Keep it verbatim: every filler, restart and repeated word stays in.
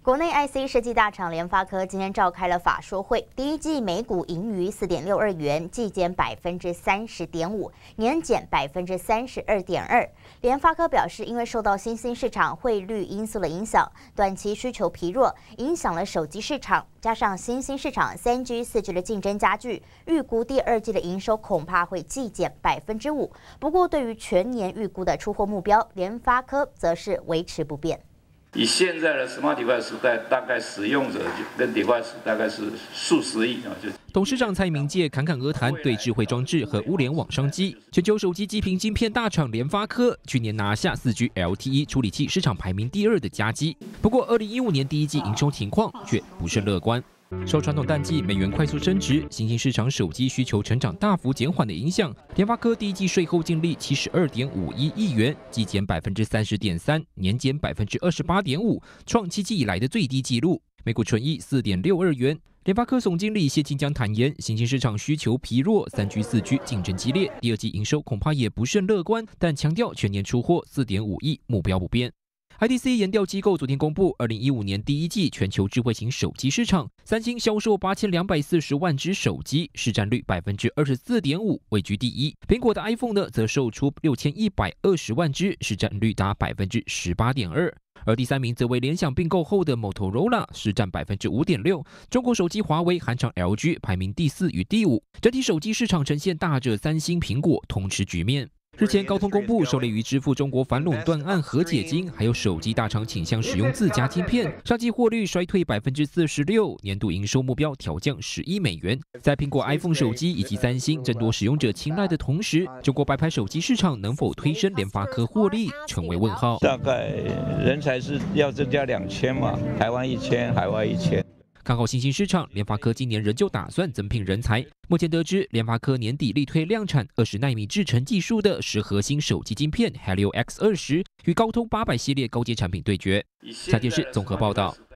国内 I C 设计大厂联发科今天召开了法说会，第一季每股盈余四点六二元，季减百分之三十点五，年减百分之三十二点二。联发科表示，因为受到新兴市场汇率因素的影响，短期需求疲弱，影响了手机市场，加上新兴市场三 G、四 G 的竞争加剧，预估第二季的营收恐怕会季减百分之五。不过，对于全年预估的出货目标，联发科则是维持不变。 以现在的 smart device 时代，大概使用者跟 device 大概是数十亿啊。就董事长蔡明介侃侃而谈，对智慧装置和物联网商机。全球手机基频晶片大厂联发科去年拿下 四 G L T E 处理器市场排名第二的佳绩，不过二零一五年第一季营收情况却不甚乐观。 受传统淡季、美元快速升值、新兴市场手机需求成长大幅减缓的影响，联发科第一季税后净利七十二点五一亿元，季减百分之三十点三，年减百分之二十八点五，创七季以来的最低纪录。每股纯益四点六二元。联发科总经理谢清江坦言，新兴市场需求疲弱，三 G、四 G 竞争激烈，第二季营收恐怕也不甚乐观，但强调全年出货四点五亿，目标不变。 I D C 研调机构昨天公布，二零一五年第一季全球智慧型手机市场，三星销售八千两百四十万只手机，市占率百分之二十四点五，位居第一。苹果的 iPhone 呢，则售出六千一百二十万只，市占率达百分之十八点二。 而第三名则为联想并购后的 Motorola， 市占百分之五点六。中国手机华为、韩厂 L G 排名第四与第五。整体手机市场呈现大者三星、苹果同持局面。 日前，高通公布受累于支付中国反垄断案和解金，还有手机大厂倾向使用自家晶片，上季获利衰退百分之四十六，年度营收目标调降十亿美元。在苹果 iPhone 手机以及三星争夺使用者青睐的同时，中国白牌手机市场能否推升联发科获利，成为问号。 大概人才是要增加两千嘛，台湾一千，海外一千。 看好新兴市场，联发科今年仍旧打算增聘人才。目前得知，联发科年底力推量产二十奈米制程技术的十核心手机晶片 Helio X 二十，与高通八百系列高阶产品对决。下电视综合报道。